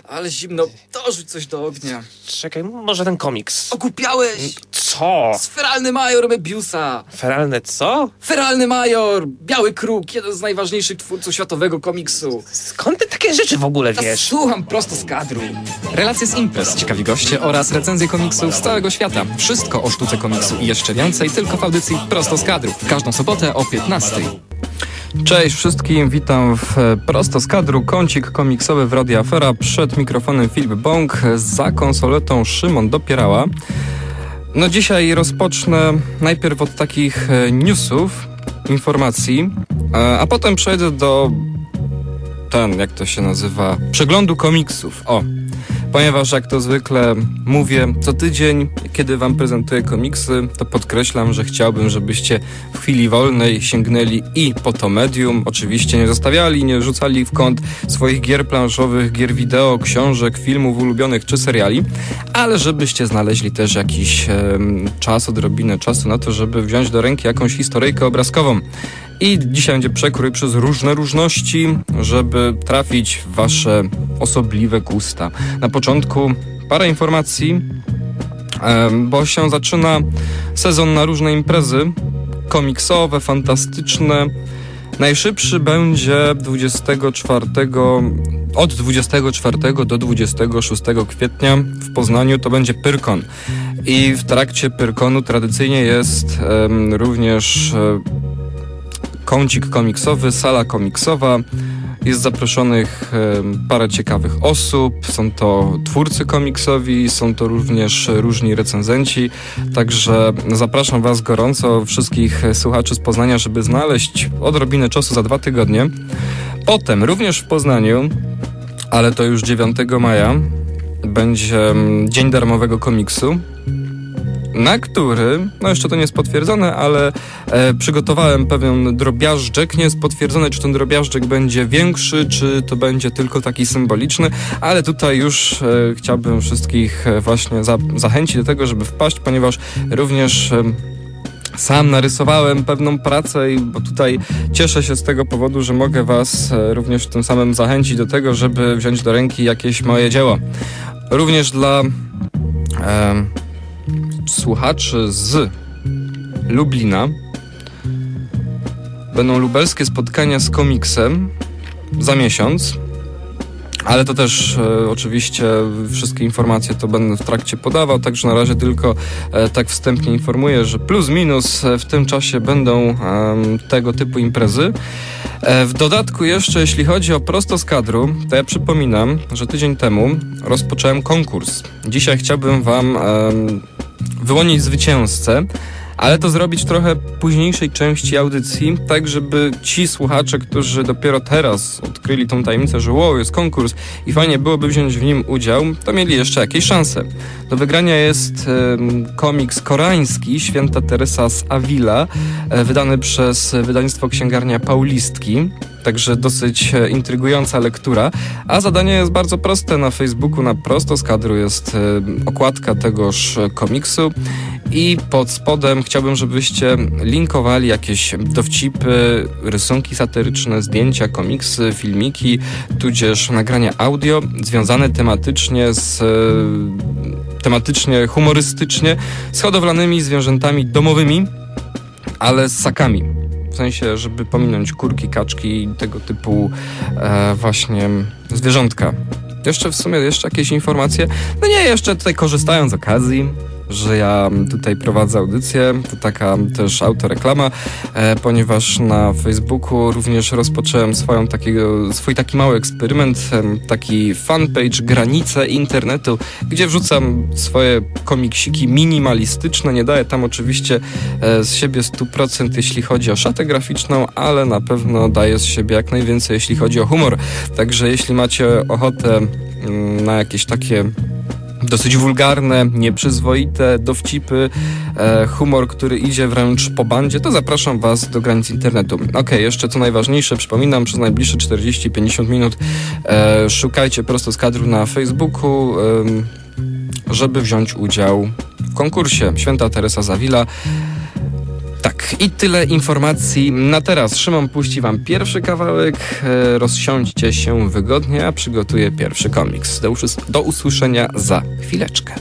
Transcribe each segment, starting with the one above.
Ale zimno, dorzuć coś do ognia. Czekaj, może ten komiks. Okupiałeś! Co? Feralny major Mebiusa. Feralne co? Feralny major, Biały Kruk, jeden z najważniejszych twórców światowego komiksu. Skąd ty takie rzeczy w ogóle wiesz? Słucham prosto z kadru. Relacje z imprez, ciekawi goście oraz recenzje komiksów z całego świata. Wszystko o sztuce komiksu i jeszcze więcej tylko w audycji Prosto z kadru. W każdą sobotę o 15:00. Cześć wszystkim, witam w Prosto z kadru, kącik komiksowy w Radio Afera. Przed mikrofonem Filip Bąk, za konsoletą Szymon Dopierała. No dzisiaj rozpocznę najpierw od takich newsów, informacji, a potem przejdę do jak to się nazywa, przeglądu komiksów. Ponieważ jak to zwykle mówię co tydzień, kiedy wam prezentuję komiksy, to podkreślam, że chciałbym, żebyście w chwili wolnej sięgnęli i po to medium. Oczywiście nie zostawiali, nie rzucali w kąt swoich gier planszowych, gier wideo, książek, filmów ulubionych czy seriali, ale żebyście znaleźli też jakiś odrobinę czasu na to, żeby wziąć do ręki jakąś historyjkę obrazkową. I dzisiaj będzie przekrój przez różne różności, żeby trafić w wasze osobliwe gusta. Na początku parę informacji, bo się zaczyna sezon na różne imprezy komiksowe, fantastyczne. Najszybszy będzie od 24 do 26 kwietnia w Poznaniu, to będzie Pyrkon. I w trakcie Pyrkonu tradycyjnie jest również kącik komiksowy, sala komiksowa. Jest zaproszonych parę ciekawych osób, są to twórcy komiksowi, są to również różni recenzenci, także zapraszam was gorąco, wszystkich słuchaczy z Poznania, żeby znaleźć odrobinę czasu za 2 tygodnie. Potem również w Poznaniu, ale to już 9 maja, będzie Dzień Darmowego Komiksu, na który, jeszcze to nie jest potwierdzone, ale przygotowałem pewien drobiażdżek. Nie jest potwierdzone, czy ten drobiażdżek będzie większy, czy to będzie tylko taki symboliczny, ale tutaj już chciałbym wszystkich właśnie zachęcić do tego, żeby wpaść, ponieważ również sam narysowałem pewną pracę, bo tutaj cieszę się z tego powodu, że mogę was również tym samym zachęcić do tego, żeby wziąć do ręki jakieś moje dzieło. Również dla słuchaczy z Lublina będą lubelskie spotkania z komiksem za miesiąc, ale to też oczywiście wszystkie informacje to będę w trakcie podawał, także na razie tylko tak wstępnie informuję, że plus minus w tym czasie będą tego typu imprezy. W dodatku jeszcze, jeśli chodzi o Prosto z kadru, to ja przypominam, że tydzień temu rozpocząłem konkurs. Dzisiaj chciałbym wam wyłonić zwycięzcę, ale to zrobić w trochę późniejszej części audycji, tak żeby ci słuchacze, którzy dopiero teraz odkryli tą tajemnicę, że jest konkurs i fajnie byłoby wziąć w nim udział, to mieli jeszcze jakieś szanse. Do wygrania jest komiks koreański Święta Teresa z Avila, wydany przez wydawnictwo Księgarnia Paulistki. Także dosyć intrygująca lektura, a zadanie jest bardzo proste. Na Facebooku na Prosto z kadru jest okładka tegoż komiksu i pod spodem chciałbym, żebyście linkowali jakieś dowcipy, rysunki satyryczne, zdjęcia, komiksy, filmiki, tudzież nagrania audio związane tematycznie, humorystycznie z hodowlanymi zwierzętami domowymi, ale z ssakami. W sensie, żeby pominąć kurki, kaczki i tego typu właśnie zwierzątka. Jeszcze jakieś informacje? Jeszcze tutaj korzystając z okazji, że ja tutaj prowadzę audycję, to taka też autoreklama, ponieważ na Facebooku również rozpocząłem swój taki mały eksperyment, taki fanpage Granice Internetu, gdzie wrzucam swoje komiksiki minimalistyczne, nie daję tam oczywiście z siebie 100% jeśli chodzi o szatę graficzną, ale na pewno daję z siebie jak najwięcej jeśli chodzi o humor, także jeśli macie ochotę na jakieś takie dosyć wulgarne, nieprzyzwoite dowcipy, humor, który idzie wręcz po bandzie, to zapraszam was do Granic Internetu. Jeszcze co najważniejsze, przypominam, przez najbliższe 40-50 minut szukajcie Prosto z kadru na Facebooku, żeby wziąć udział w konkursie Święta Teresa z Avila. Tak, i tyle informacji na teraz. Szymon puści wam pierwszy kawałek, rozsiądźcie się wygodnie, a przygotuję pierwszy komiks. Do usłyszenia za chwileczkę.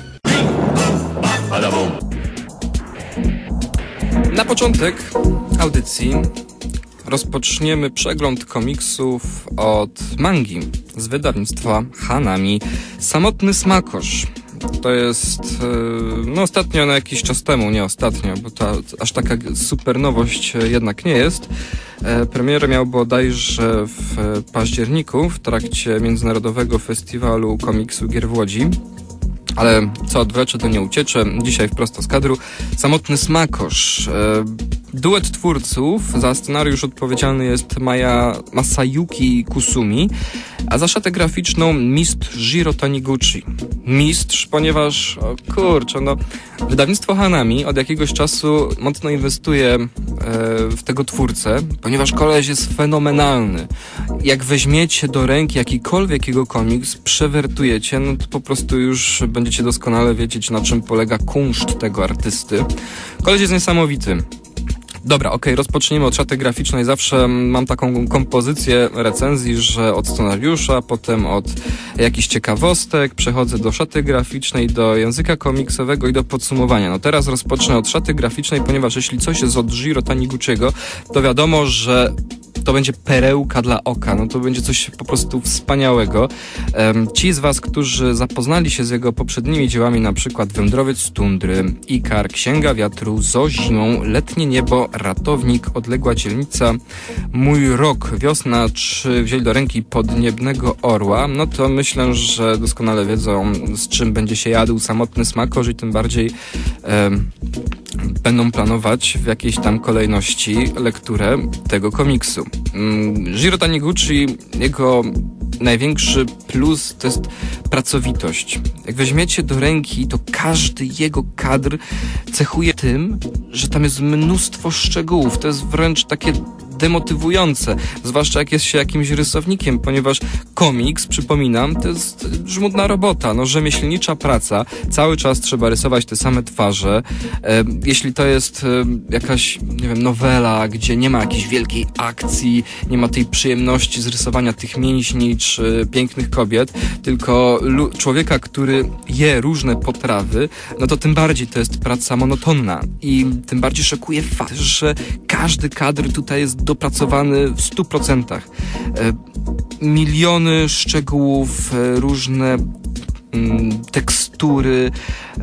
Na początek audycji rozpoczniemy przegląd komiksów od mangi z wydawnictwa Hanami. Samotny smakosz. To jest, no ostatnio, na jakiś czas temu, nie ostatnio, bo to aż taka super nowość jednak nie jest. Premierę miał bodajże w październiku w trakcie Międzynarodowego Festiwalu Komiksu Gier w Łodzi. Ale co odwlecze, to nie uciecze. Dzisiaj wprost z kadru. Samotny smakosz. Duet twórców. Za scenariusz odpowiedzialny jest Masayuki Kusumi, a za szatę graficzną mistrz Jiro Taniguchi. Mistrz, ponieważ, wydawnictwo Hanami od jakiegoś czasu mocno inwestuje w tego twórcę, ponieważ koleś jest fenomenalny. Jak weźmiecie do ręki jakikolwiek jego komiks, przewertujecie, no to po prostu już będziecie doskonale wiedzieć, na czym polega kunszt tego artysty. Koleś jest niesamowity. Dobra, rozpoczniemy od szaty graficznej. Zawsze mam taką kompozycję recenzji, że od scenariusza, potem od jakichś ciekawostek, przechodzę do szaty graficznej, do języka komiksowego i do podsumowania. No teraz rozpocznę od szaty graficznej, ponieważ jeśli coś jest od Jiro Taniguchiego, to wiadomo, że to będzie perełka dla oka, no to będzie coś po prostu wspaniałego. Ci z was, którzy zapoznali się z jego poprzednimi dziełami, na przykład Wędrowiec z tundry, Ikar, Księga wiatru, Zo zimą, Letnie niebo, Ratownik, Odległa dzielnica, Mój rok, Wiosna, czy wzięli do ręki Podniebnego orła, no to myślę, że doskonale wiedzą, z czym będzie się jadł Samotny smakosz i tym bardziej będą planować w jakiejś tam kolejności lekturę tego komiksu. Jiro Taniguchi, jego największy plus to jest pracowitość. Jak weźmiecie do ręki, to każdy jego kadr cechuje tym, że tam jest mnóstwo szczegółów. To jest wręcz takie demotywujące, zwłaszcza jak jest się jakimś rysownikiem, ponieważ komiks, przypominam, to jest żmudna robota, rzemieślnicza praca, cały czas trzeba rysować te same twarze. Jeśli to jest jakaś, nowela, gdzie nie ma jakiejś wielkiej akcji, nie ma tej przyjemności z rysowania tych mięśni czy pięknych kobiet, tylko człowieka, który je różne potrawy, no to tym bardziej to jest praca monotonna i tym bardziej szokuje fakt, że każdy kadr tutaj jest dopracowany w 100%. Miliony szczegółów, różne tekstury,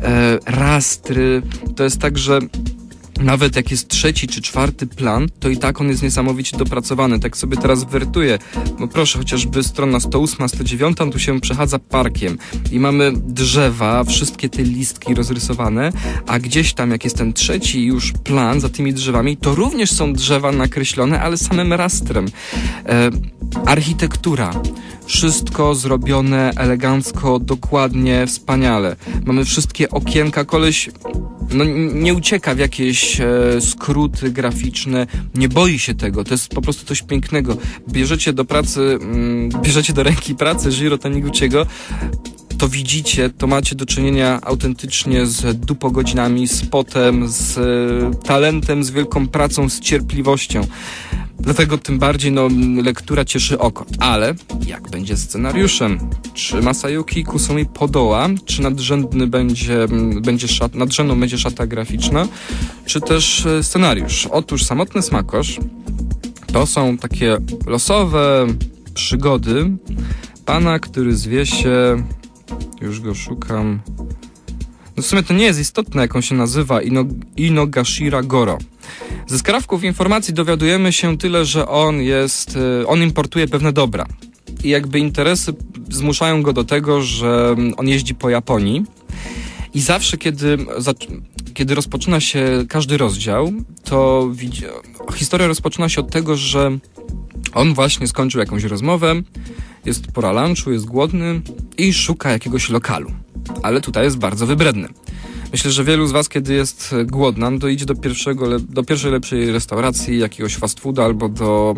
rastry. To jest tak, że nawet jak jest 3. czy 4. plan, to i tak on jest niesamowicie dopracowany. Tak sobie teraz wertuję. No proszę, chociażby strona 108, 109, tu się przechadza parkiem i mamy drzewa, wszystkie te listki rozrysowane, a gdzieś tam, jak jest ten 3. już plan za tymi drzewami, to również są drzewa nakreślone, ale samym rastrem. Architektura. Wszystko zrobione elegancko, dokładnie, wspaniale. Mamy wszystkie okienka, koleś nie ucieka w jakieś skróty graficzne, nie boi się tego, to jest po prostu coś pięknego. Bierzecie do ręki pracę Jiro Taniguchiego, to widzicie, to macie do czynienia autentycznie z dupogodzinami, z potem, z talentem, z wielką pracą, z cierpliwością. Dlatego tym bardziej lektura cieszy oko. Ale jak będzie z scenariuszem? Czy Masayuki Kusumi podoła? Czy nadrzędną będzie szata graficzna? Czy też scenariusz? Otóż Samotny smakosz to są takie losowe przygody pana, który zwie się... Już go szukam... W sumie to nie jest istotne, jak on się nazywa, Inogashira Goro. Ze skrawków informacji dowiadujemy się tyle, że on importuje pewne dobra. I jakby interesy zmuszają go do tego, że on jeździ po Japonii i zawsze, kiedy rozpoczyna się każdy rozdział, to historia rozpoczyna się od tego, że on właśnie skończył jakąś rozmowę, jest pora lunchu, jest głodny i szuka jakiegoś lokalu. Ale tutaj jest bardzo wybredny. Myślę, że wielu z was, kiedy jest głodna, to idzie do pierwszej lepszej restauracji, jakiegoś fast fooda albo do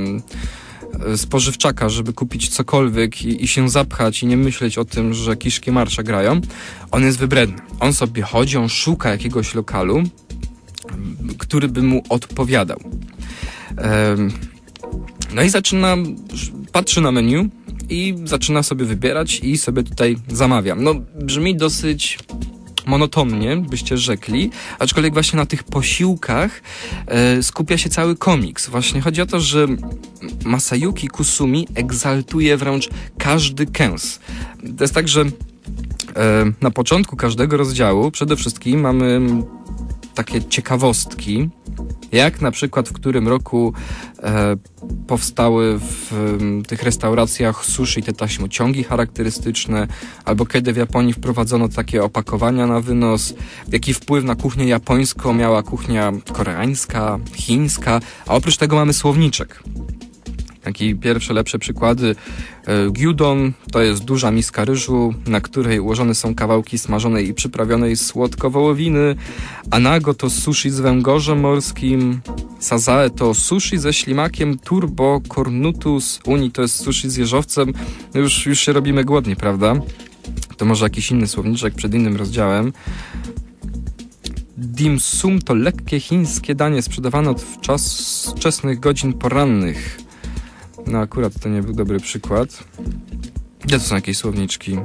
spożywczaka, żeby kupić cokolwiek i się zapchać i nie myśleć o tym, że kiszki marsza grają. On jest wybredny. On sobie chodzi, on szuka jakiegoś lokalu, który by mu odpowiadał. No i patrzy na menu i zaczyna sobie wybierać i sobie tutaj zamawiam. No, brzmi dosyć monotonnie, byście rzekli, aczkolwiek właśnie na tych posiłkach skupia się cały komiks. Właśnie chodzi o to, że Masayuki Kusumi egzaltuje wręcz każdy kęs. To jest tak, że na początku każdego rozdziału przede wszystkim mamy takie ciekawostki, jak na przykład w którym roku powstały w tych restauracjach sushi te taśmociągi charakterystyczne, albo kiedy w Japonii wprowadzono takie opakowania na wynos, jaki wpływ na kuchnię japońską miała kuchnia koreańska, chińska, a oprócz tego mamy słowniczek. Takie pierwsze, lepsze przykłady. Gyudon to jest duża miska ryżu, na której ułożone są kawałki smażonej i przyprawionej słodko wołowiny. Anago to sushi z węgorzem morskim. Sazae to sushi ze ślimakiem. Turbo cornutus uni to jest sushi z jeżowcem. Już się robimy głodni, prawda? To może jakiś inny słowniczek przed innym rozdziałem. Dim sum to lekkie chińskie danie sprzedawane od wczesnych godzin porannych. No akurat to nie był dobry przykład. Gdzie to są jakieś słowniczki?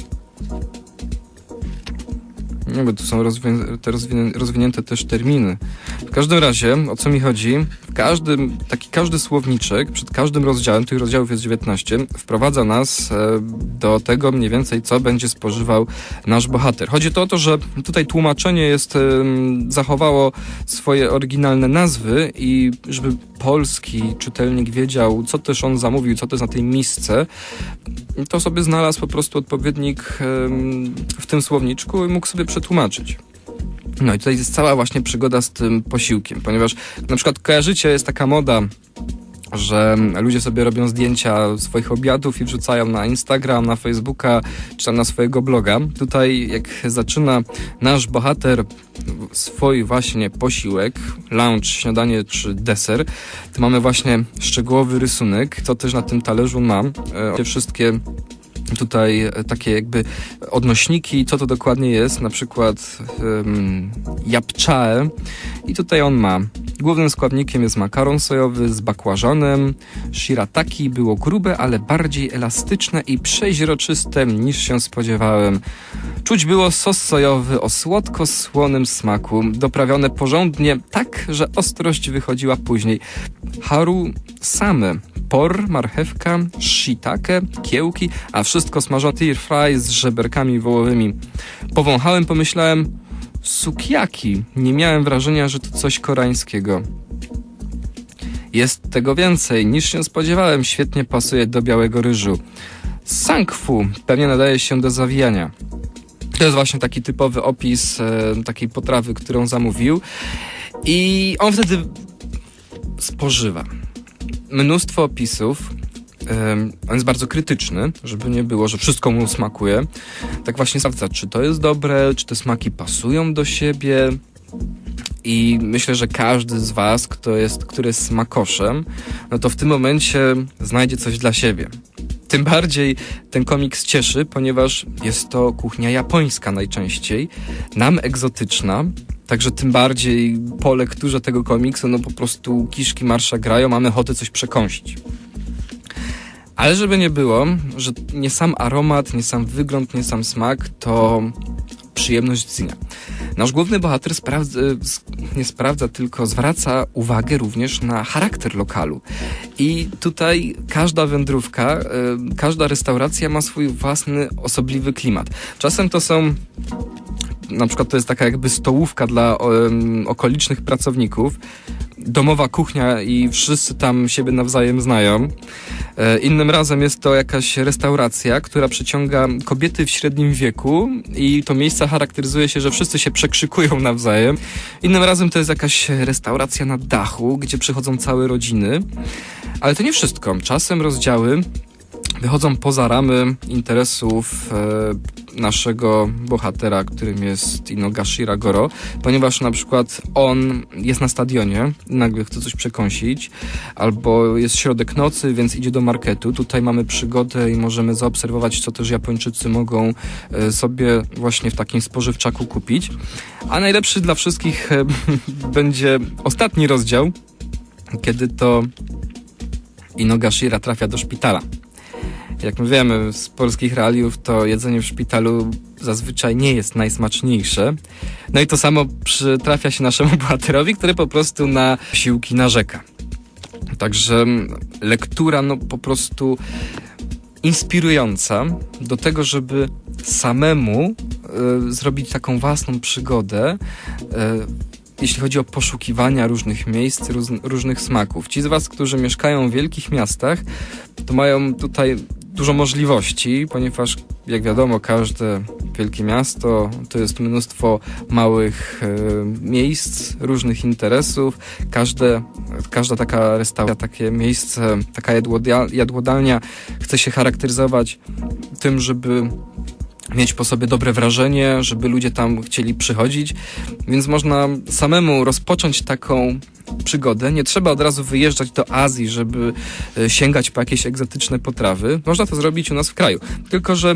Nie, bo tu są rozwinięte też terminy. W każdym razie, o co mi chodzi? Każdy słowniczek przed każdym rozdziałem, tych rozdziałów jest 19, wprowadza nas do tego mniej więcej, co będzie spożywał nasz bohater. Chodzi o to, że tutaj tłumaczenie zachowało swoje oryginalne nazwy i żeby polski czytelnik wiedział, co też on zamówił, co to jest na tej misce, to sobie znalazł po prostu odpowiednik w tym słowniczku i mógł sobie przetłumaczyć. No i tutaj jest cała właśnie przygoda z tym posiłkiem, ponieważ na przykład kojarzycie, jest taka moda, że ludzie sobie robią zdjęcia swoich obiadów i wrzucają na Instagram, na Facebooka, czy tam na swojego bloga. Tutaj jak zaczyna nasz bohater swój właśnie posiłek, lunch, śniadanie czy deser, to mamy właśnie szczegółowy rysunek, co też na tym talerzu mam. Wszystkie tutaj takie jakby odnośniki, co to dokładnie jest, na przykład japchae i tutaj on ma. Głównym składnikiem jest makaron sojowy z bakłażanem. Shirataki było grube, ale bardziej elastyczne i przeźroczyste niż się spodziewałem. Czuć było sos sojowy o słodko-słonym smaku, doprawione porządnie tak, że ostrość wychodziła później. Haru same. Por, marchewka, shiitake, kiełki, a wszystko smażone tir fry z żeberkami wołowymi. Powąchałem, pomyślałem, sukiyaki. Nie miałem wrażenia, że to coś koreańskiego. Jest tego więcej niż się spodziewałem. Świetnie pasuje do białego ryżu. Sangfu pewnie nadaje się do zawijania. To jest właśnie taki typowy opis takiej potrawy, którą zamówił. I on wtedy spożywa mnóstwo opisów. On jest bardzo krytyczny, żeby nie było, że wszystko mu smakuje. Tak właśnie sprawdza, czy to jest dobre, czy te smaki pasują do siebie. I myślę, że każdy z was, który jest smakoszem, no to w tym momencie znajdzie coś dla siebie. Tym bardziej ten komiks cieszy, ponieważ jest to kuchnia japońska najczęściej, nam egzotyczna. Także tym bardziej po lekturze tego komiksu, no po prostu kiszki marsza grają, mamy ochotę coś przekąsić. Ale żeby nie było, że nie sam aromat, nie sam wygląd, nie sam smak, to przyjemność dnia. Nasz główny bohater nie sprawdza, tylko zwraca uwagę również na charakter lokalu. I tutaj każda wędrówka, każda restauracja ma swój własny, osobliwy klimat. Czasem to są... Na przykład to jest taka jakby stołówka dla okolicznych pracowników, domowa kuchnia i wszyscy tam siebie nawzajem znają. Innym razem jest to jakaś restauracja, która przyciąga kobiety w średnim wieku i to miejsce charakteryzuje się, że wszyscy się przekrzykują nawzajem. Innym razem to jest jakaś restauracja na dachu, gdzie przychodzą całe rodziny. Ale to nie wszystko. Czasem rozdziały wychodzą poza ramy interesów naszego bohatera, którym jest Inogashira Goro, ponieważ na przykład on jest na stadionie, nagle chce coś przekąsić, albo jest środek nocy, więc idzie do marketu. Tutaj mamy przygodę i możemy zaobserwować, co też Japończycy mogą sobie właśnie w takim spożywczaku kupić. A najlepszy dla wszystkich będzie ostatni rozdział, kiedy to Inogashira trafia do szpitala. Jak my wiemy z polskich realiów, to jedzenie w szpitalu zazwyczaj nie jest najsmaczniejsze. No i to samo przytrafia się naszemu bohaterowi, który po prostu na posiłki narzeka. Także lektura no po prostu inspirująca do tego, żeby samemu zrobić taką własną przygodę, jeśli chodzi o poszukiwania różnych miejsc, różnych smaków. Ci z was, którzy mieszkają w wielkich miastach, to mają tutaj dużo możliwości, ponieważ jak wiadomo, każde wielkie miasto to jest mnóstwo małych miejsc, różnych interesów. Każda taka restauracja, takie miejsce, taka jadłodalnia chce się charakteryzować tym, żeby mieć po sobie dobre wrażenie, żeby ludzie tam chcieli przychodzić, więc można samemu rozpocząć taką przygodę. Nie trzeba od razu wyjeżdżać do Azji, żeby sięgać po jakieś egzotyczne potrawy. Można to zrobić u nas w kraju. Tylko że,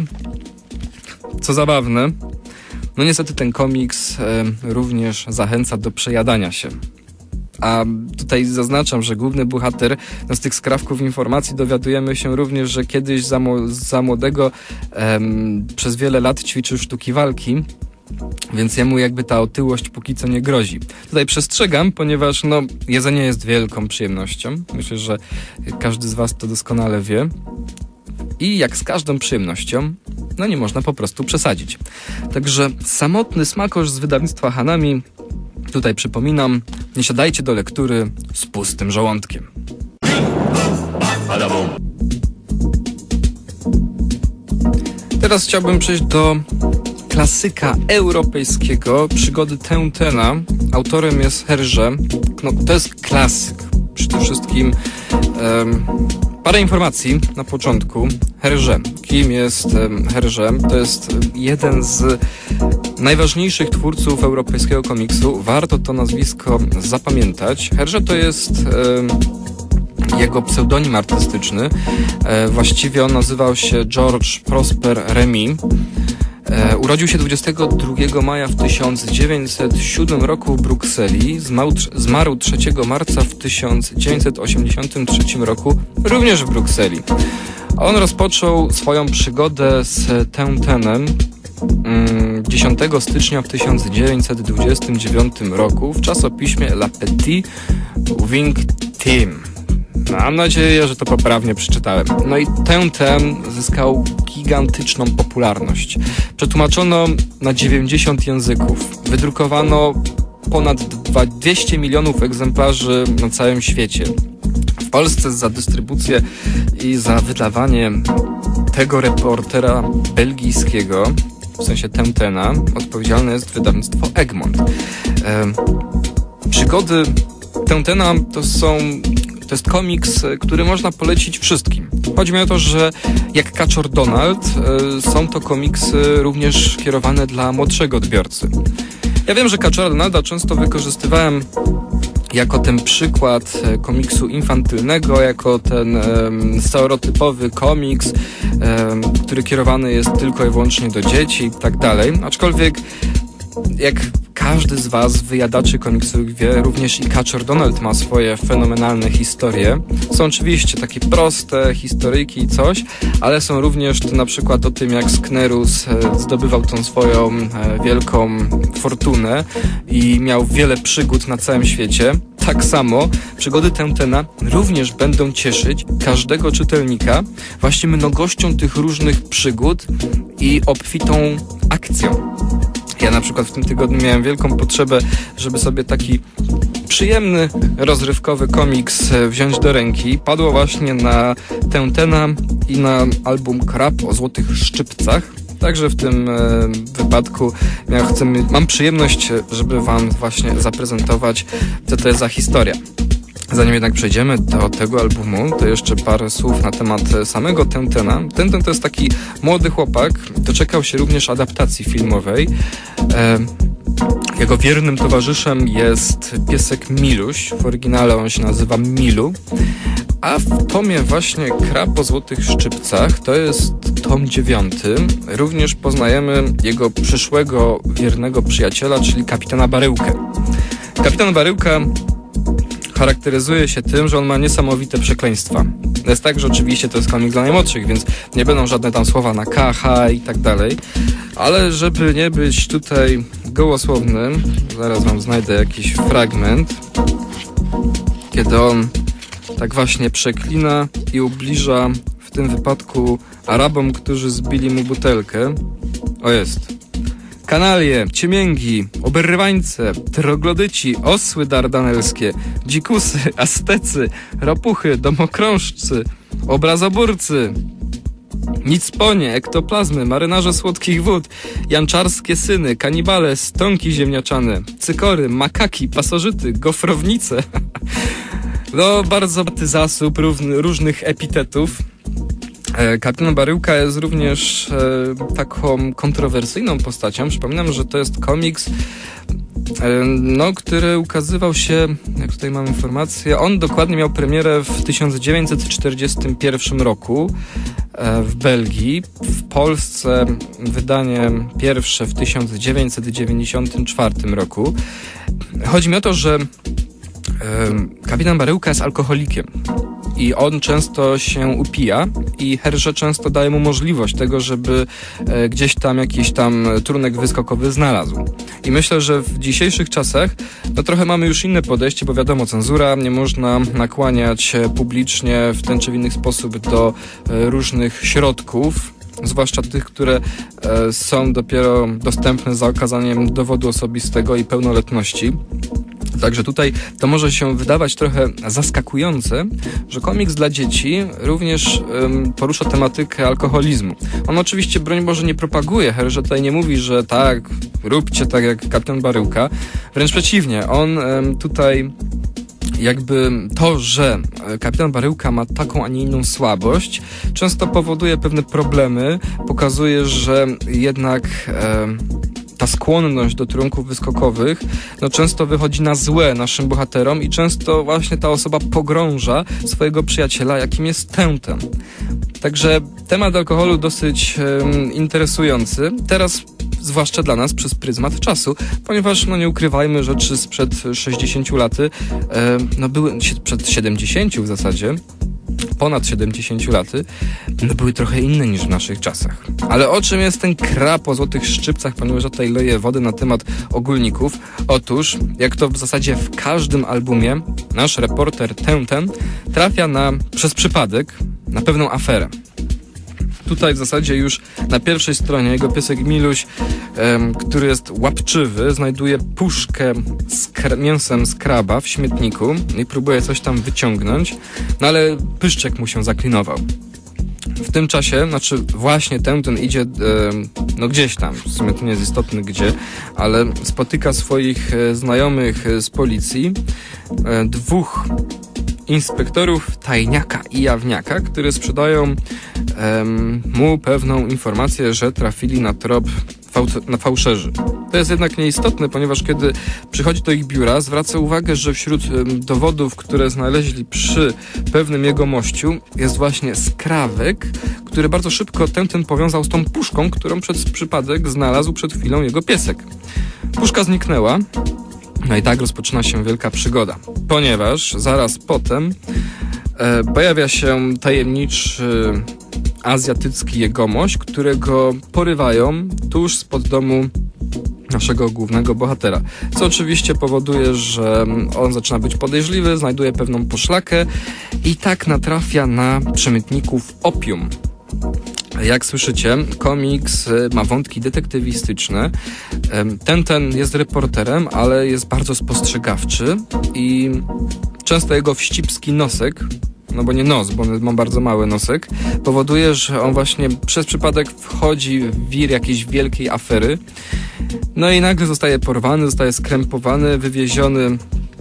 co zabawne, no niestety ten komiks również zachęca do przejadania się. A tutaj zaznaczam, że główny bohater, no z tych skrawków informacji dowiadujemy się również, że kiedyś za młodego przez wiele lat ćwiczył sztuki walki, więc jemu jakby ta otyłość póki co nie grozi. Tutaj przestrzegam, ponieważ no, jedzenie jest wielką przyjemnością. Myślę, że każdy z was to doskonale wie. I jak z każdą przyjemnością, no nie można po prostu przesadzić. Także Samotny smakosz z wydawnictwa Hanami. Tutaj przypominam, nie siadajcie do lektury z pustym żołądkiem. Teraz chciałbym przejść do klasyka europejskiego, Przygody Tintena. Autorem jest Hergé. No, to jest klasyk. Przede wszystkim parę informacji na początku. Hergé. Kim jest Hergé? To jest jeden z najważniejszych twórców europejskiego komiksu. Warto to nazwisko zapamiętać. Hergé to jest jego pseudonim artystyczny. Właściwie on nazywał się Georges Prosper Remy. Urodził się 22 maja w 1907 roku w Brukseli. Zmarł 3 marca w 1983 roku również w Brukseli. On rozpoczął swoją przygodę z Tintenem 10 stycznia w 1929 roku w czasopiśmie La Petite Victime. Mam nadzieję, że to poprawnie przeczytałem. No i Tintin zyskał gigantyczną popularność. Przetłumaczono na 90 języków. Wydrukowano ponad 200 milionów egzemplarzy na całym świecie. W Polsce za dystrybucję i za wydawanie tego reportera belgijskiego, w sensie Tintina, odpowiedzialne jest wydawnictwo Egmont. Przygody Tintina to jest komiks, który można polecić wszystkim. Chodzi mi o to, że jak Kaczor Donald, są to komiksy również kierowane dla młodszego odbiorcy. Ja wiem, że Kaczora Donalda często wykorzystywałem jako ten przykład komiksu infantylnego, jako ten stereotypowy komiks, który kierowany jest tylko i wyłącznie do dzieci i tak dalej. Aczkolwiek jak każdy z was, wyjadaczy komiksów, wie, również i Kaczor Donald ma swoje fenomenalne historie. Są oczywiście takie proste historyjki i coś, ale są również to na przykład o tym, jak Sknerus zdobywał tą swoją wielką fortunę i miał wiele przygód na całym świecie. Tak samo przygody Tintina również będą cieszyć każdego czytelnika właśnie mnogością tych różnych przygód i obfitą akcją. Ja na przykład w tym tygodniu miałem wielką potrzebę, żeby sobie taki przyjemny, rozrywkowy komiks wziąć do ręki. Padło właśnie na Tintina i na album Krab o złotych szczypcach. Także w tym wypadku mam przyjemność, żeby wam właśnie zaprezentować, co to jest za historia. Zanim jednak przejdziemy do tego albumu, to jeszcze parę słów na temat samego Tintena. Tintin to jest taki młody chłopak, doczekał się również adaptacji filmowej. Jego wiernym towarzyszem jest piesek Miluś, w oryginale on się nazywa Milu, a w tomie właśnie Krab o złotych szczypcach, to jest tom 9, również poznajemy jego przyszłego wiernego przyjaciela, czyli kapitana Baryłkę. Kapitan Baryłka charakteryzuje się tym, że on ma niesamowite przekleństwa. Jest tak, że oczywiście to jest komiks dla najmłodszych, więc nie będą żadne tam słowa na K, H i tak dalej, ale żeby nie być tutaj gołosłownym, zaraz wam znajdę jakiś fragment, kiedy on tak właśnie przeklina i ubliża w tym wypadku Arabom, którzy zbili mu butelkę. O jest. Kanalie, ciemięgi, oberwańce, troglodyci, osły dardanelskie, dzikusy, astecy, ropuchy, domokrążcy, obrazoburcy, nicponie, ektoplazmy, marynarze słodkich wód, janczarskie syny, kanibale, stonki ziemniaczane, cykory, makaki, pasożyty, gofrownice. No, bardzo bogaty zasób różnych epitetów. Kapitan Baryłka jest również taką kontrowersyjną postacią. Przypominam, że to jest komiks, który ukazywał się, jak tutaj mam informację, on dokładnie miał premierę w 1941 roku w Belgii, w Polsce wydanie pierwsze w 1994 roku. Chodzi mi o to, że kapitan Baryłka jest alkoholikiem i on często się upija i herże często daje mu możliwość tego, żeby gdzieś tam jakiś tam trunek wyskokowy znalazł. I myślę, że w dzisiejszych czasach trochę mamy już inne podejście, bo wiadomo, cenzura, nie można nakłaniać publicznie w ten czy w inny sposób do różnych środków, zwłaszcza tych, które są dopiero dostępne za okazaniem dowodu osobistego i pełnoletności. Także tutaj to może się wydawać trochę zaskakujące, że komiks dla dzieci również porusza tematykę alkoholizmu. On oczywiście, broń Boże, nie propaguje, że tutaj nie mówi, że tak, róbcie tak jak kapitan Baryłka. Wręcz przeciwnie, on tutaj jakby to, że kapitan Baryłka ma taką, a nie inną słabość, często powoduje pewne problemy, pokazuje, że jednak ta skłonność do trunków wyskokowych często wychodzi na złe naszym bohaterom i często właśnie ta osoba pogrąża swojego przyjaciela, jakim jest Tintin. Także temat alkoholu dosyć interesujący. Teraz zwłaszcza dla nas przez pryzmat czasu, ponieważ nie ukrywajmy, rzeczy sprzed 60 lat, były przed 70 w zasadzie, ponad 70 lat, były trochę inne niż w naszych czasach. Ale o czym jest ten Krab o złotych szczypcach, ponieważ tutaj leję wodę na temat ogólników? Otóż, jak to w zasadzie w każdym albumie, nasz reporter Tintin trafia przez przypadek na pewną aferę. Tutaj w zasadzie już na pierwszej stronie jego piesek Miluś, który jest łapczywy, znajduje puszkę z mięsem z kraba w śmietniku i próbuje coś tam wyciągnąć, ale pyszczek mu się zaklinował. W tym czasie, właśnie Tintin idzie gdzieś tam, w sumie to nie jest istotne gdzie, ale spotyka swoich znajomych z policji, dwóch inspektorów Tajniaka i Jawniaka, które sprzedają mu pewną informację, że trafili na trop na fałszerzy. To jest jednak nieistotne, ponieważ kiedy przychodzi do ich biura, zwraca uwagę, że wśród dowodów, które znaleźli przy pewnym jegomościu, jest właśnie skrawek, który bardzo szybko Tintin powiązał z tą puszką, którą przez przypadek znalazł przed chwilą jego piesek. Puszka zniknęła. No i tak rozpoczyna się wielka przygoda, ponieważ zaraz potem pojawia się tajemniczy azjatycki jegomość, którego porywają tuż spod domu naszego głównego bohatera. Co oczywiście powoduje, że on zaczyna być podejrzliwy, znajduje pewną poszlakę i tak natrafia na przemytników opium. Jak słyszycie, komiks ma wątki detektywistyczne. Tintin jest reporterem, ale jest bardzo spostrzegawczy i często jego wścibski nosek, bo nie nos, bo on ma bardzo mały nosek, powoduje, że on właśnie przez przypadek wchodzi w wir jakiejś wielkiej afery. No i nagle zostaje porwany, zostaje skrępowany, wywieziony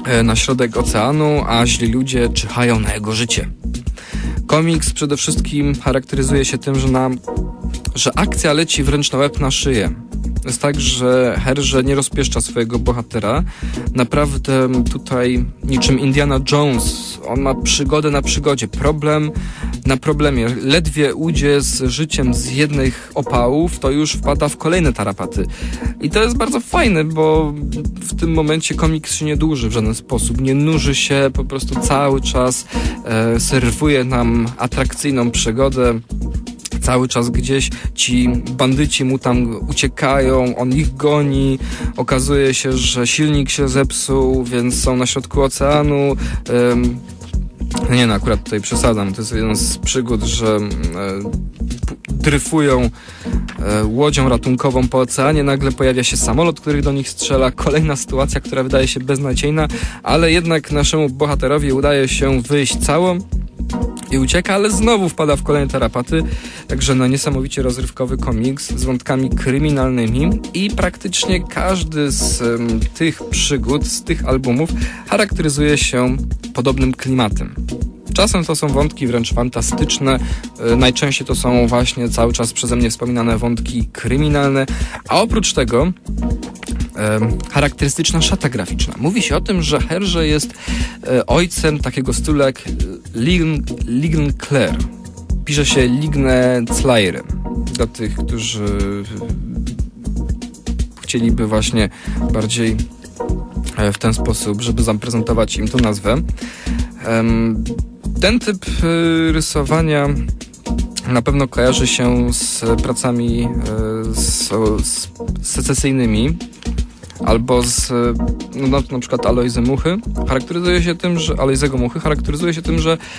na środek oceanu, a źli ludzie czyhają na jego życie. Komiks przede wszystkim charakteryzuje się tym, że akcja leci wręcz na łeb na szyję. Jest tak, że Hergé nie rozpieszcza swojego bohatera. Naprawdę tutaj niczym Indiana Jones, on ma przygodę na przygodzie, problem na problemie. Ledwie ujdzie z życiem z jednych opałów, to już wpada w kolejne tarapaty. I to jest bardzo fajne, bo w tym momencie komiks się nie dłuży w żaden sposób. Nie nuży się, po prostu cały czas serwuje nam atrakcyjną przygodę. Cały czas gdzieś ci bandyci mu tam uciekają, on ich goni, okazuje się, że silnik się zepsuł, więc są na środku oceanu. Nie no, akurat tutaj przesadzam, to jest jeden z przygód, że dryfują łodzią ratunkową po oceanie, nagle pojawia się samolot, który do nich strzela, kolejna sytuacja, która wydaje się beznadziejna, ale jednak naszemu bohaterowi udaje się wyjść cało i ucieka, ale znowu wpada w kolejne tarapaty, także no niesamowicie rozrywkowy komiks z wątkami kryminalnymi i praktycznie każdy z tych przygód, z tych albumów charakteryzuje się podobnym klimatem. Czasem to są wątki wręcz fantastyczne, najczęściej to są właśnie cały czas przeze mnie wspominane wątki kryminalne, a oprócz tego charakterystyczna szata graficzna. Mówi się o tym, że Hergé jest ojcem takiego stylu jak Ligne Clair. Pisze się Ligne Clair. Dla tych, którzy chcieliby właśnie bardziej w ten sposób, żeby zaprezentować im tę nazwę. Ten typ rysowania na pewno kojarzy się z pracami secesyjnymi albo z na przykład Alojzy Muchy. Alojzego Muchy charakteryzuje się tym, że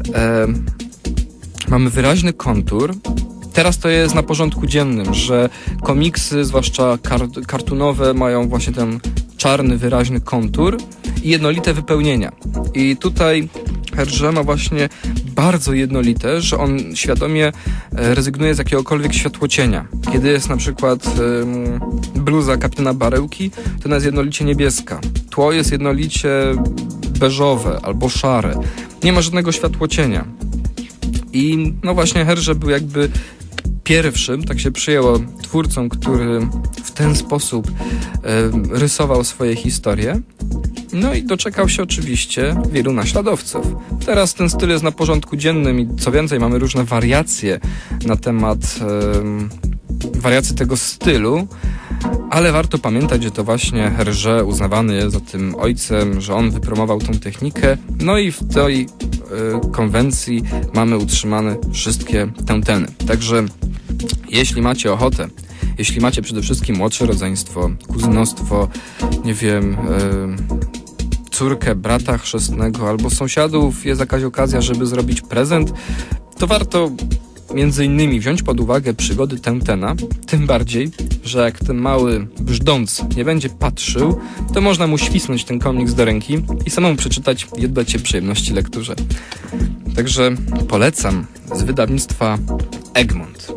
mamy wyraźny kontur. Teraz to jest na porządku dziennym, że komiksy, zwłaszcza kartunowe, mają właśnie ten czarny, wyraźny kontur i jednolite wypełnienia. I tutaj Hergé ma właśnie bardzo jednolite, że on świadomie rezygnuje z jakiegokolwiek światłocienia. Kiedy jest na przykład bluza kapitana Barełki, to ona jest jednolicie niebieska. Tło jest jednolicie beżowe albo szare. Nie ma żadnego światłocienia. I no właśnie Hergé był jakby pierwszym, tak się przyjęło, twórcą, który w ten sposób rysował swoje historie. No i doczekał się oczywiście wielu naśladowców. Teraz ten styl jest na porządku dziennym i co więcej mamy różne wariacje na temat wariacji tego stylu, ale warto pamiętać, że to właśnie Hergé uznawany jest za tym ojcem, że on wypromował tą technikę, no i w tej konwencji mamy utrzymane wszystkie tęteny. Także jeśli macie ochotę, jeśli macie przede wszystkim młodsze rodzeństwo, kuzynostwo, nie wiem, córkę, brata chrzestnego albo sąsiadów, jest jakaś okazja, żeby zrobić prezent, to warto między innymi wziąć pod uwagę przygody Tentena, tym bardziej, że jak ten mały brzdąc nie będzie patrzył, to można mu świsnąć ten komiks do ręki i samemu przeczytać i oddać się przyjemności lekturze. Także polecam z wydawnictwa Egmont.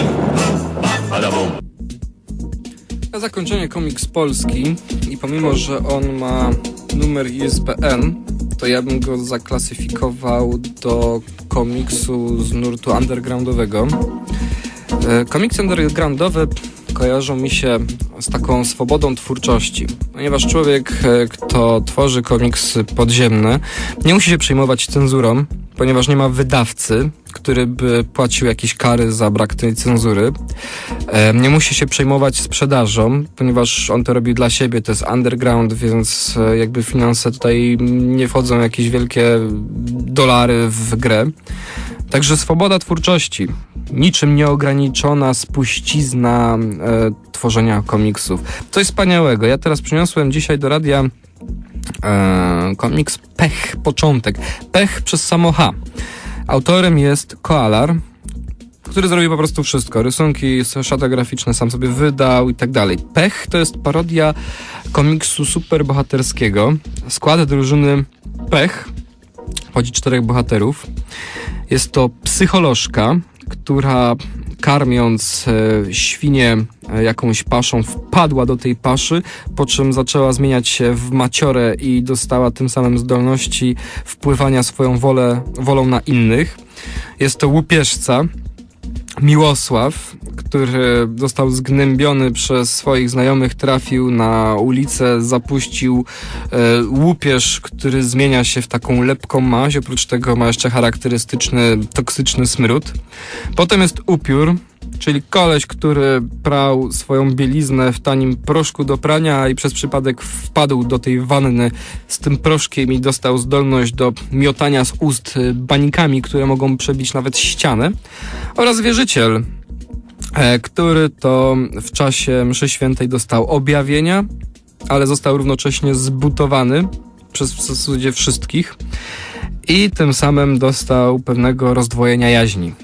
Na zakończenie komiks polski i pomimo, że on ma numer ISBN, to ja bym go zaklasyfikował do komiksu z nurtu undergroundowego. Komiksy undergroundowe kojarzą mi się z taką swobodą twórczości, ponieważ człowiek, kto tworzy komiksy podziemne, nie musi się przejmować cenzurą, ponieważ nie ma wydawcy, który by płacił jakieś kary za brak tej cenzury. Nie musi się przejmować sprzedażą, ponieważ on to robi dla siebie, to jest underground, więc jakby finanse tutaj nie wchodzą jakieś wielkie dolary w grę. Także swoboda twórczości, niczym nieograniczona spuścizna tworzenia komiksów. Coś wspaniałego. Ja teraz przyniosłem dzisiaj do radia komiks Pech Początek. Pech przez samo H. Autorem jest Koalar, który zrobił po prostu wszystko. Rysunki, szata graficzne sam sobie wydał i tak dalej. Pech to jest parodia komiksu superbohaterskiego. Skład drużyny Pech. Chodzi 4 bohaterów. Jest to psycholożka, która karmiąc świnię jakąś paszą, wpadła do tej paszy, po czym zaczęła zmieniać się w maciorę i dostała tym samym zdolności wpływania swoją wolą na innych. Jest to łupieżca Miłosław, który został zgnębiony przez swoich znajomych, trafił na ulicę, zapuścił łupież, który zmienia się w taką lepką maź, oprócz tego ma jeszcze charakterystyczny, toksyczny smród. Potem jest upiór, czyli koleś, który prał swoją bieliznę w tanim proszku do prania i przez przypadek wpadł do tej wanny z tym proszkiem i dostał zdolność do miotania z ust bańkami, które mogą przebić nawet ścianę. Oraz wierzyciel, który to w czasie mszy świętej dostał objawienia, ale został równocześnie zbutowany przez w zasadzie wszystkich i tym samym dostał pewnego rozdwojenia jaźni.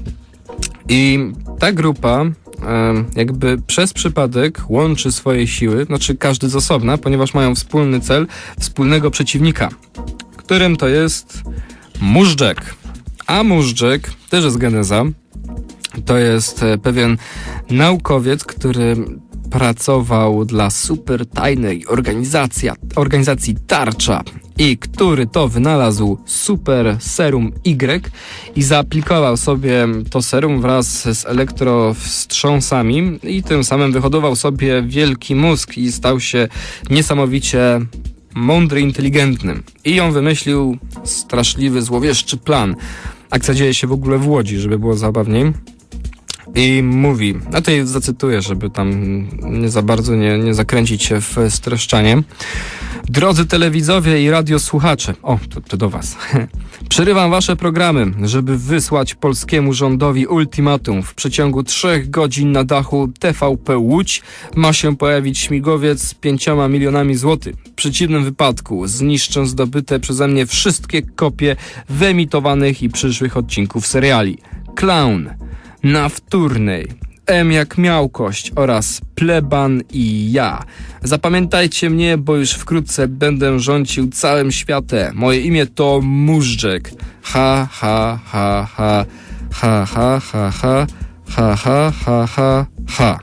I ta grupa jakby przez przypadek łączy swoje siły, znaczy każdy z osobna, ponieważ mają wspólny cel, wspólnego przeciwnika, którym to jest Móżdżek. A Móżdżek, też jest geneza, to jest pewien naukowiec, który pracował dla super tajnej organizacji Tarcza i który to wynalazł super serum Y i zaaplikował sobie to serum wraz z elektrowstrząsami i tym samym wyhodował sobie wielki mózg i stał się niesamowicie mądry, inteligentny. I on wymyślił straszliwy, złowieszczy plan. Akcja dzieje się w ogóle w Łodzi, żeby było zabawniej. I mówi, a to zacytuję, żeby tam nie za bardzo nie zakręcić się w streszczanie. Drodzy telewidzowie i radiosłuchacze, to do was. Przerywam wasze programy, żeby wysłać polskiemu rządowi ultimatum. W przeciągu 3 godzin na dachu TVP Łódź ma się pojawić śmigłowiec z 5 milionami złotych. W przeciwnym wypadku zniszczę zdobyte przeze mnie wszystkie kopie wyemitowanych i przyszłych odcinków seriali. Clown, Na Wtórnej, M jak Miałkość oraz Pleban i ja. Zapamiętajcie mnie, bo już wkrótce będę rządził całym światem. Moje imię to Móżdżek. Ha, ha, ha, ha. Ha, ha, ha, ha. Ha, ha, ha, ha, ha.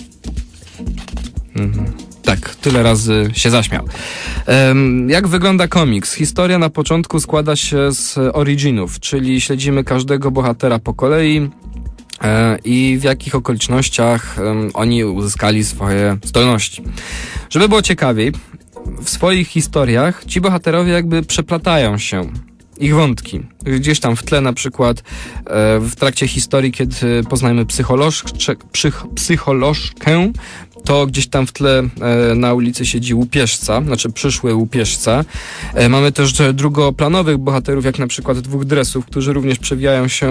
Tak, tyle razy się zaśmiał. Jak wygląda komiks? Historia na początku składa się z originów, czyli śledzimy każdego bohatera po kolei i w jakich okolicznościach oni uzyskali swoje zdolności. Żeby było ciekawiej, w swoich historiach ci bohaterowie jakby przeplatają się. Ich wątki. Gdzieś tam w tle na przykład w trakcie historii, kiedy poznajemy psycholożkę, to gdzieś tam w tle na ulicy siedzi łupieżca, znaczy przyszły łupieżca. Mamy też drugoplanowych bohaterów, jak na przykład 2 dresów, którzy również przewijają się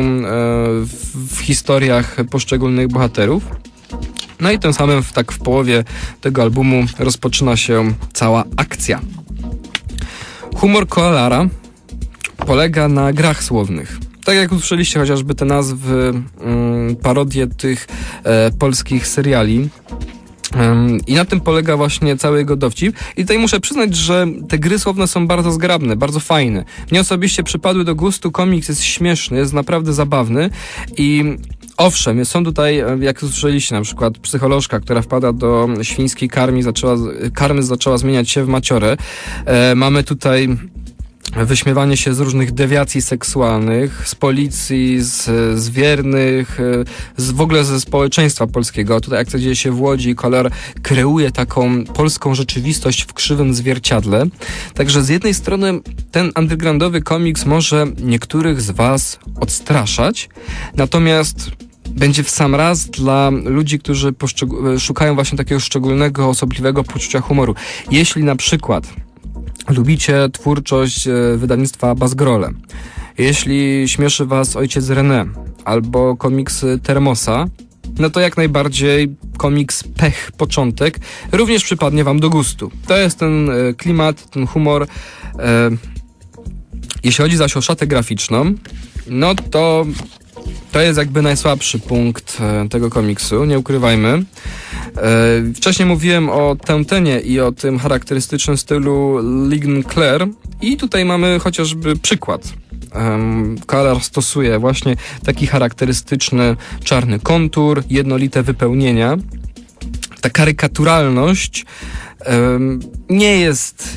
w historiach poszczególnych bohaterów. No i tym samym w połowie tego albumu rozpoczyna się cała akcja. Humor Koalara polega na grach słownych. Tak jak usłyszeliście chociażby te nazwy, parodie tych polskich seriali. I na tym polega właśnie cały jego dowcip. I tutaj muszę przyznać, że te gry słowne są bardzo zgrabne, bardzo fajne. Mnie osobiście przypadły do gustu, komiks jest śmieszny, jest naprawdę zabawny i owszem, są tutaj, jak usłyszeliście, na przykład psycholożka, która wpada do świńskiej karmy zaczęła zmieniać się w maciorę. Mamy tutaj wyśmiewanie się z różnych dewiacji seksualnych, z policji, z wiernych, w ogóle ze społeczeństwa polskiego. Tutaj akcja dzieje się w Łodzi i kolor kreuje taką polską rzeczywistość w krzywym zwierciadle. Także z jednej strony ten undergroundowy komiks może niektórych z was odstraszać, natomiast będzie w sam raz dla ludzi, którzy szukają właśnie takiego szczególnego, osobliwego poczucia humoru. Jeśli na przykład lubicie twórczość wydawnictwa Bazgrole, jeśli śmieszy was Ojciec René albo komiksy Termosa, no to jak najbardziej komiks Pech Początek również przypadnie wam do gustu. To jest ten klimat, ten humor. Jeśli chodzi zaś o szatę graficzną, no to jest jakby najsłabszy punkt tego komiksu, nie ukrywajmy. Wcześniej mówiłem o Tentenie i o tym charakterystycznym stylu Lign Claire i tutaj mamy chociażby przykład. Koalar stosuje właśnie taki charakterystyczny czarny kontur, jednolite wypełnienia. Ta karykaturalność nie jest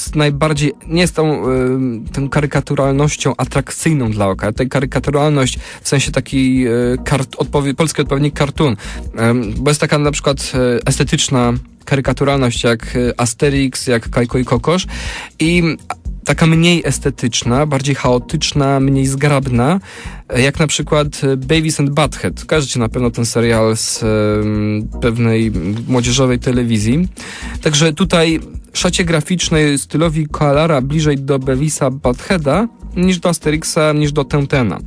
tą karykaturalnością atrakcyjną dla oka. Ta karykaturalność w sensie taki polski odpowiednik cartoon, bo jest taka na przykład estetyczna karykaturalność jak Asterix, jak Kajko i Kokosz i taka mniej estetyczna, bardziej chaotyczna, mniej zgrabna, jak na przykład Beavis and Butthead. Kojarzycie na pewno ten serial z pewnej młodzieżowej telewizji. Także tutaj szacie graficznej, stylowi Koalara bliżej do Beavisa Buttheada niż do Asterixa, niż do Tintena.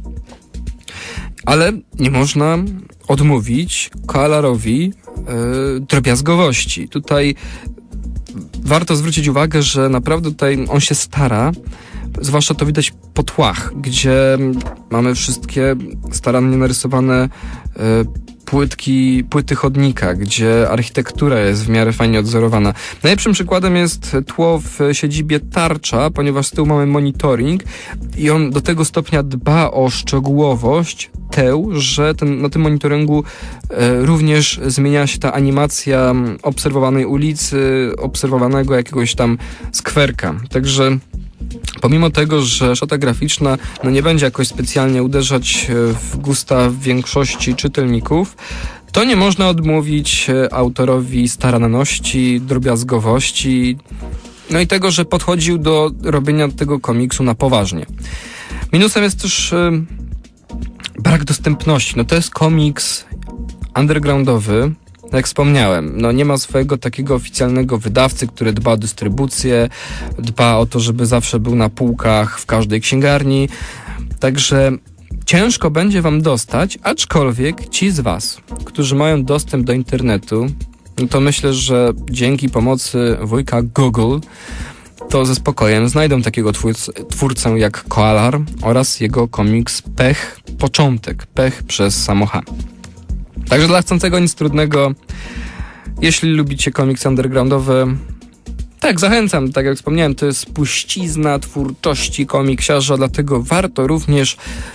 Ale nie można odmówić Koalarowi drobiazgowości. Tutaj warto zwrócić uwagę, że naprawdę tutaj on się stara, zwłaszcza to widać po tłach, gdzie mamy wszystkie starannie narysowane płyty chodnika, gdzie architektura jest w miarę fajnie odzorowana. Najlepszym przykładem jest tło w siedzibie Tarcza, ponieważ z tyłu mamy monitoring i on do tego stopnia dba o szczegółowość że na tym monitoringu również zmienia się ta animacja obserwowanej ulicy, obserwowanego jakiegoś tam skwerka. Także pomimo tego, że szata graficzna nie będzie jakoś specjalnie uderzać w gusta większości czytelników, to nie można odmówić autorowi staranności, drobiazgowości, no i tego, że podchodził do robienia tego komiksu na poważnie. Minusem jest też brak dostępności. To jest komiks undergroundowy, jak wspomniałem. Nie ma swojego takiego oficjalnego wydawcy, który dba o dystrybucję, dba o to, żeby zawsze był na półkach w każdej księgarni. Także ciężko będzie wam dostać, aczkolwiek ci z was, którzy mają dostęp do internetu, to myślę, że dzięki pomocy wujka Google to ze spokojem znajdą takiego twórcę jak Koalar oraz jego komiks Pech, początek, Pech przez samo H. Także dla chcącego nic trudnego, jeśli lubicie komiksy undergroundowe, tak, zachęcam, tak jak wspomniałem, to jest spuścizna twórczości komiksiarza, dlatego warto również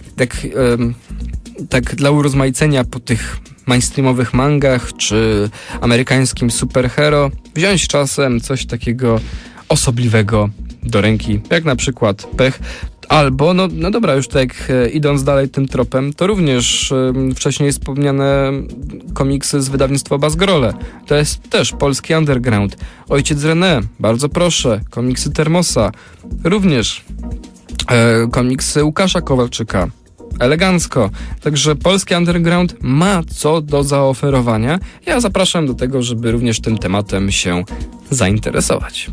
tak dla urozmaicenia po tych mainstreamowych mangach czy amerykańskim superhero wziąć czasem coś takiego osobliwego do ręki, jak na przykład Pech, albo, no dobra, już tak idąc dalej tym tropem, to również wcześniej wspomniane komiksy z wydawnictwa Bazgrole. To jest też polski underground. Ojciec René, bardzo proszę, komiksy Termosa, również komiksy Łukasza Kowalczyka, elegancko. Także polski underground ma co do zaoferowania. Ja zapraszam do tego, żeby również tym tematem się zainteresować.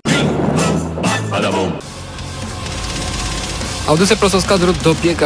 Audycja prosto z kadru dobiega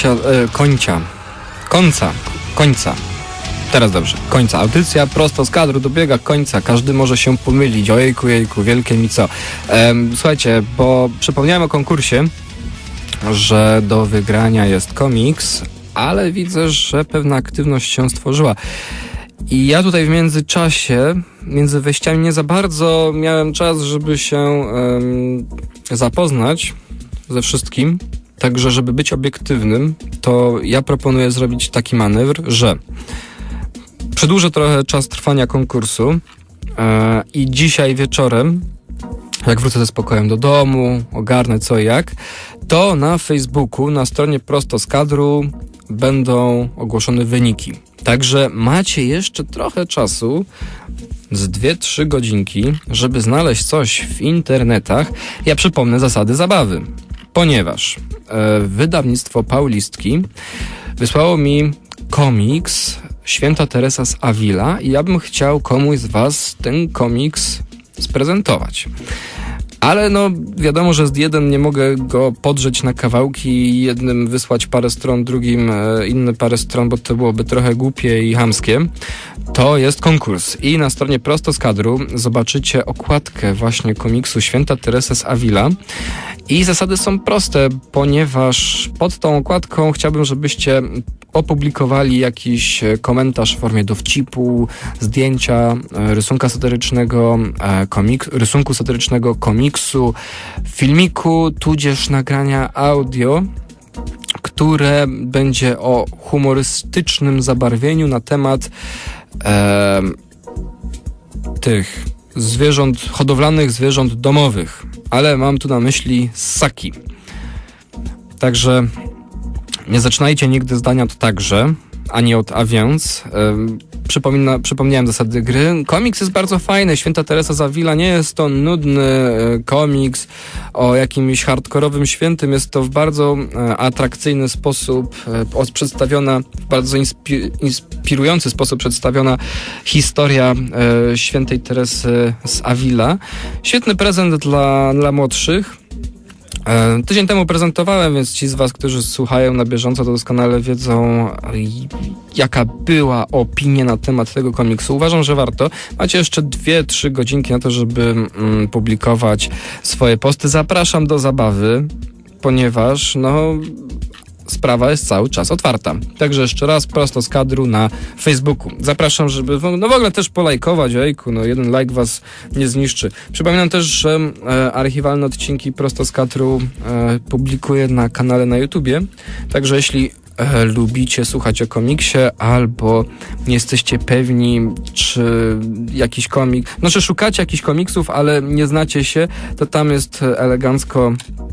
końca. Teraz dobrze, końca. Audycja prosto z kadru dobiega końca. Każdy może się pomylić. Ojejku, wielkie mi co. Słuchajcie, bo przypomniałem o konkursie, że do wygrania jest komiks, ale widzę, że pewna aktywność się stworzyła. I ja tutaj w międzyczasie, między wejściami nie za bardzo miałem czas, żeby się zapoznać ze wszystkim. Także, żeby być obiektywnym, to ja proponuję zrobić taki manewr, że przedłużę trochę czas trwania konkursu i dzisiaj wieczorem, jak wrócę ze spokojem do domu, ogarnę co i jak, to na Facebooku, na stronie Prosto z Kadru będą ogłoszone wyniki. Także macie jeszcze trochę czasu, z 2-3 godzinki, żeby znaleźć coś w internetach. Ja przypomnę zasady zabawy, ponieważ wydawnictwo Paulistki wysłało mi komiks Święta Teresa z Avila i ja bym chciał komuś z was ten komiks sprezentować. Ale wiadomo, że z jeden nie mogę go podrzeć na kawałki, jednym wysłać parę stron, drugim inne parę stron, bo to byłoby trochę głupie i chamskie. To jest konkurs i na stronie Prosto z Kadru zobaczycie okładkę właśnie komiksu Święta Teresa z Avila i zasady są proste, ponieważ pod tą okładką chciałbym, żebyście opublikowali jakiś komentarz w formie dowcipu, zdjęcia, rysunku satyrycznego komiksu, filmiku, tudzież nagrania audio które będzie o humorystycznym zabarwieniu na temat tych zwierząt, hodowlanych zwierząt domowych, ale mam tu na myśli ssaki. Także nie zaczynajcie nigdy zdania od także, ani od a więc. Przypomniałem zasady gry. Komiks jest bardzo fajny. Święta Teresa z Avila nie jest to nudny komiks o jakimś hardkorowym świętym. Jest to w bardzo atrakcyjny sposób przedstawiona, w bardzo inspirujący sposób przedstawiona historia Świętej Teresy z Avila. Świetny prezent dla młodszych. Tydzień temu prezentowałem, więc ci z was, którzy słuchają na bieżąco, to doskonale wiedzą, jaka była opinia na temat tego komiksu. Uważam, że warto. Macie jeszcze 2-3 godzinki na to, żeby publikować swoje posty. Zapraszam do zabawy, ponieważ sprawa jest cały czas otwarta. Także jeszcze raz, prosto z kadru na Facebooku. Zapraszam, żeby w ogóle też polajkować. Ojku, jeden like was nie zniszczy. Przypominam też, że archiwalne odcinki prosto z kadru publikuję na kanale na YouTubie. Także jeśli lubicie słuchać o komiksie albo nie jesteście pewni, czy jakiś komik, czy szukacie jakichś komiksów, ale nie znacie się, to tam jest elegancko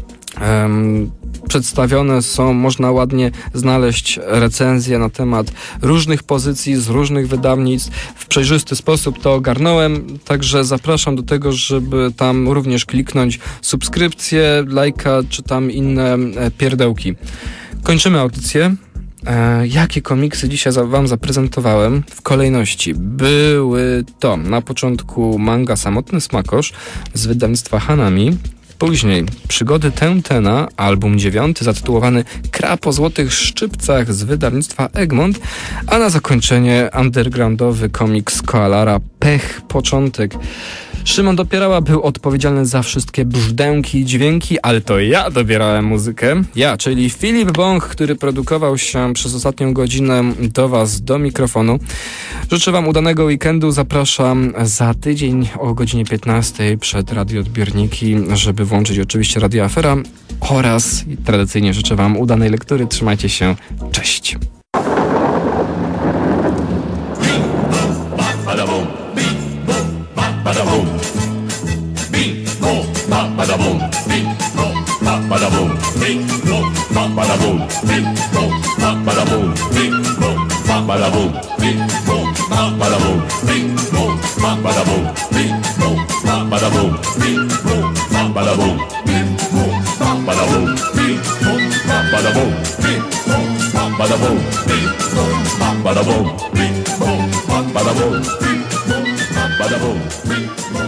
przedstawione są, można ładnie znaleźć recenzje na temat różnych pozycji z różnych wydawnictw. W przejrzysty sposób to ogarnąłem, także zapraszam do tego, żeby tam również kliknąć subskrypcję, lajka czy tam inne pierdełki. Kończymy audycję. Jakie komiksy dzisiaj wam zaprezentowałem? W kolejności były to na początku manga Samotny Smakosz z wydawnictwa Hanami. Później Przygody Tentena, album 9 zatytułowany Krab o złotych szczypcach z wydawnictwa Egmont, a na zakończenie undergroundowy komiks Koalara Pech Początek. Szymon Dopierała był odpowiedzialny za wszystkie brzdęki i dźwięki, ale to ja dobierałem muzykę. Ja, czyli Filip Bąk, który produkował się przez ostatnią godzinę do was, do mikrofonu. Życzę wam udanego weekendu. Zapraszam za tydzień o godzinie 15 przed radioodbiorniki, żeby włączyć oczywiście Radio Afera oraz tradycyjnie życzę wam udanej lektury. Trzymajcie się. Cześć. Badaboom, bing, boom, badaboom, bing, boom, badaboom, bing, boom, badaboom, bing, boom, badaboom, bing, boom, badaboom, bing, boom, badaboom, bing, boom, badaboom, bing, boom, badaboom, bing, boom, badaboom, bing, boom, badaboom, bing, boom, badaboom, bing, boom, badaboom, bing, boom, badaboom, bing, boom, badaboom, bing, boom, badaboom, bing, boom.